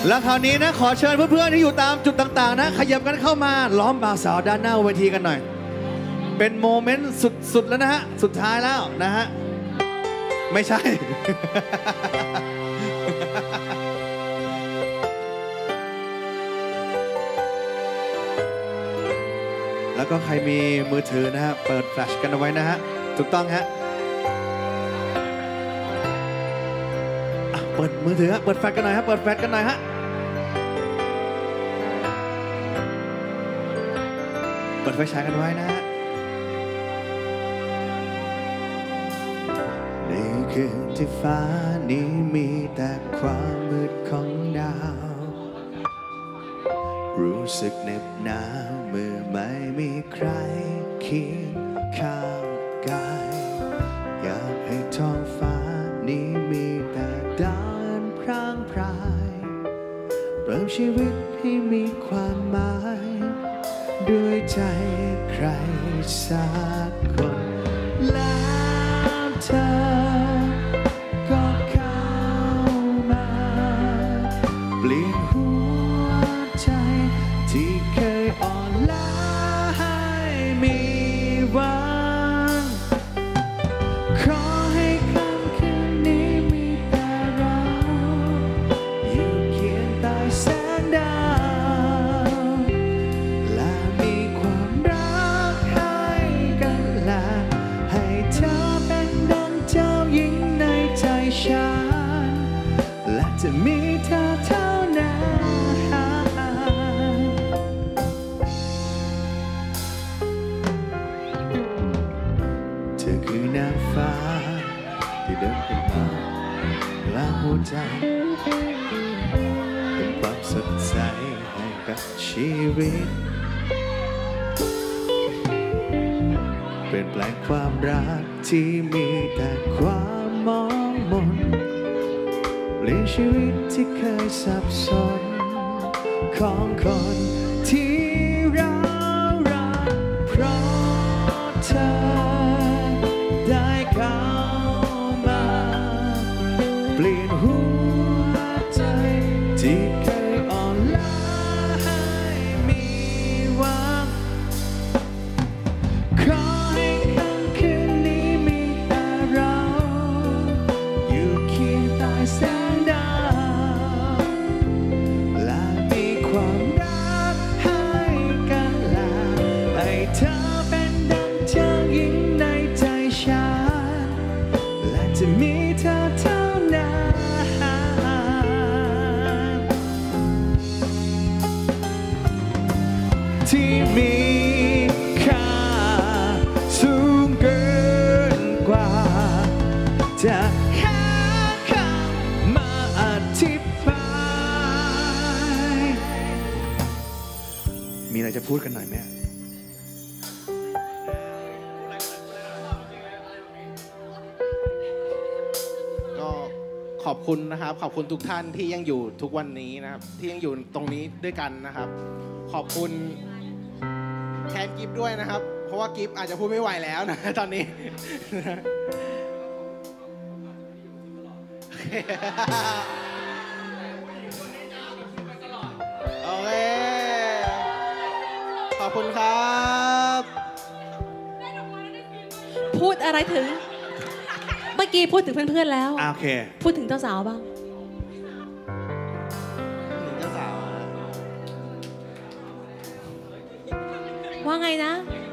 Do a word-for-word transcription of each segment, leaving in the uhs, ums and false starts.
แล้วคราวนี้นะขอเชิญเพื่อนๆที่อยู่ตามจุดต่างๆนะขยับกันเข้ามาล้อมบ่าวสาวด้านหน้าเวทีกันหน่อยเป็นโมเมนต์สุดๆแล้วนะฮะสุดท้ายแล้วนะฮะไม่ใช่ แล้วก็ใครมีมือถือนะฮะเปิดแฟลชกันเอาไว้นะฮะถูกต้องฮะเปิดมือถือฮะเปิดแฟลชกันหน่อยฮะเปิดแฟลชกันหน่อยฮะเปิดไฟฉายกันไว้นะฮะในคืนที่ฟ้านี้มีแต่ความมืดของดาวรู้สึกเหน็บหนาวเมื่อไม่มีใครเคียงข้างกายอยากให้ท้องฟ้านี้มีแต่ดาวพร่างพรายเริ่มชีวิตให้มีความหมายด้วยใจใครสักคนแล้วเธอก็เข้ามาเปลี่ยนหัวใจที่เคยอ่อนล้าให้มีหวังขอให้ค่ำคืนนี้มีแต่เราอยู่เคียงใต้แสงดาวและมีความรักให้กันและให้เธอเป็นดังเจ้าหญิงในใจฉันและจะมีเธอเท่านั้นเธอคือนางฟ้าที่เดินขึ้นมาและหัวใจเป็นความสดใสให้กับชีวิตเปลี่ยนแปลงความรักที่มีแต่ความมองมนเปลี่ยนชีวิตที่เคยสับสนของคนที่เรารักเพราะเธอได้เข้ามาเปลี่ยนหัวใจที่เคยอ่อนล้าให้มีหวังขอให้ค่ำคืนนี้มีแต่เราอยู่เคียงใต้แสงดาวและมีความรักให้กันและให้เธอเป็นดังเจ้าหญิงในใจฉันและจะมีเธอเท่านั้นที่มีค่าสูงเกินกว่าจะหาคำมาอธิบายมีอะไรจะพูดกันหน่อยไหมก็ขอบคุณนะครับขอบคุณทุกท่านที่ยังอยู่ทุกวันนี้นะครับที่ยังอยู่ตรงนี้ด้วยกันนะครับ ขอบคุณแทนกิฟด้วยนะครับเพราะว่ากิฟอาจจะพูดไม่ไหวแล้วนะตอนนี้ โอเคขอบคุณครับพูดอะไรถึงเมื่อกี้พูดถึงเพื่อนๆแล้วโอเคพูดถึงเจ้าสาวบ้างเจ้าสาวว่าไงนะ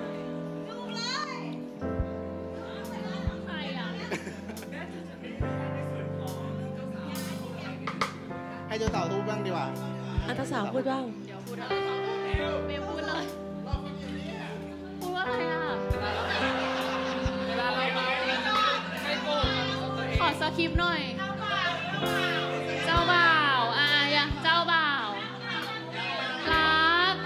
ให้เจ้าสาวพูดบ้างดีกว่าอ่ะเจ้าสาวพูดบ้างเดี๋ยวพูดอะไรเมย์พูดเลยพูดว่าอะไรอ่ะขอสคริปต์หน่อยเจ้าบ่าวอ่ะยังเจ้าบ่าวรัก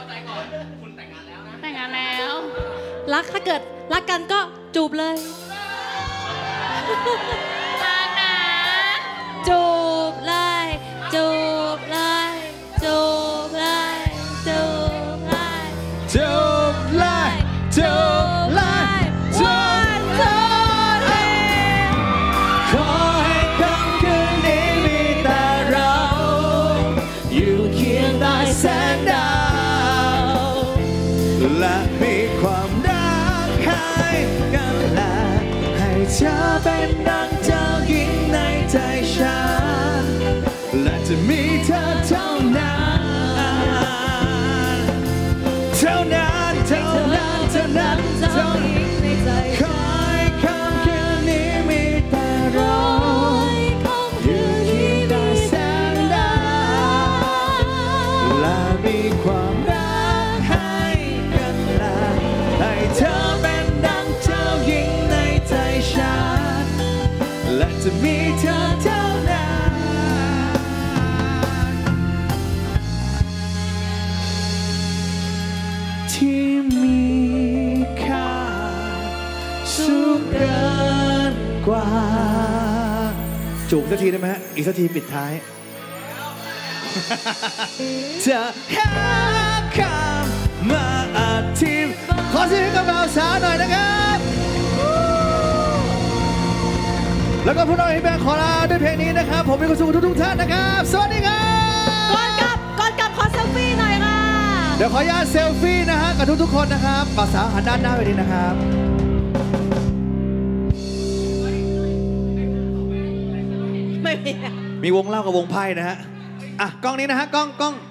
แต่งงานแล้วรักถ้าเกิดรักกันก็จูบเลยรักนะจูบเลยจูบเลยจูบเลยจูบเลยจูบเลยจูบเลยจูบเลยขอให้ค่ำคืนนี้มีแต่เราแสงดาวและมีความรักให้กันและให้เธอเป็นดังเจ้าหญิงในใจฉันและจะมีเธอเท่านั้นเท่านั้นเท่านั้นเท่านั้นเท่านั้นคอยคำคืนนี้มีแต่รอยอยู่ที่ตาแสงดาวและมีความรักให้กันและให้เธอเป็นดังเจ้าหญิงในใจฉันและจะมีเธอเท่านั้นที่มีค่าสูงเกินกว่าจูบสักทีได้ไหมฮะอีกสักทีปิดท้าย จะหาคำมาอธิบายขอเสียงให้กับบ่าวสาวหน่อยนะครับ แล้วก็พวกเราให้แบงค์ขอลาด้วยเพลงนี้นะครับผมมีความสุขทุกๆท่านนะครับสวัสดีครับก่อนกลับก่อนกลับขอเซลฟี่หน่อยค่ะเดี๋ยวขออนุญาตเซลฟี่นะฮะกับทุกๆคนนะครับบ่าวสาวหันด้านหน้าไปดีนะครับไม่มีมีวงเล่ากับวงไพ่นะฮะอ่ะกล้องนี้นะฮะกล้องกล้อง